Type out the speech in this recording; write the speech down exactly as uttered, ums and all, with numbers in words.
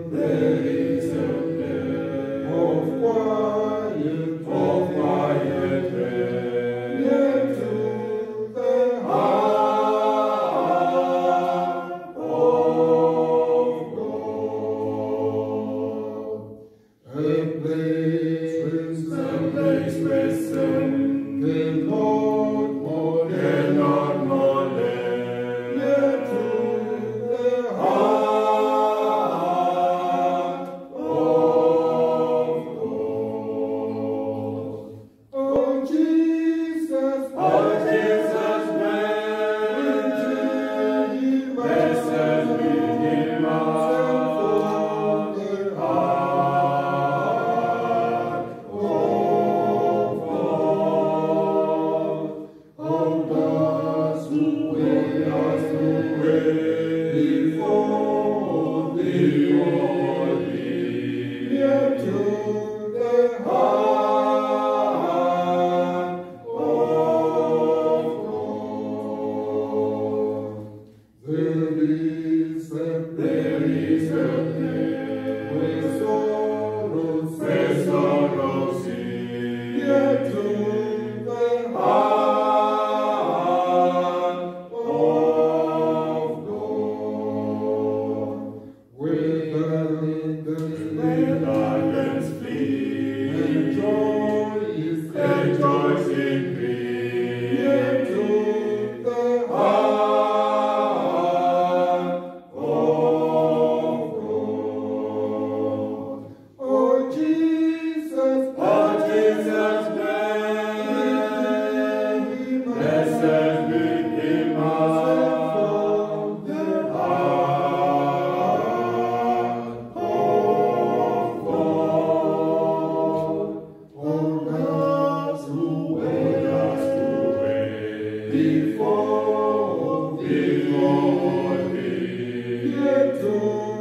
there is a day of quiet, of quiet rest, near to the heart of God. A place, a place where some the Lord more, the Lord more than, near to the heart of God. Oh Jesus, oh Jesus, blessed Redeemer, the heart of God. Oh, those who wait, those who wait before thee, near to the heart of God. There is a there is a place where sorrows, where sorrows cease, near to the heart of God. Where gardens where gardens flee, and joy is and joy in peace, near to the heart of God. Oh Jesus, oh Jesus, blessed Redeemer, the heart of God. Oh, those who wait, those who wait before, before thee, near to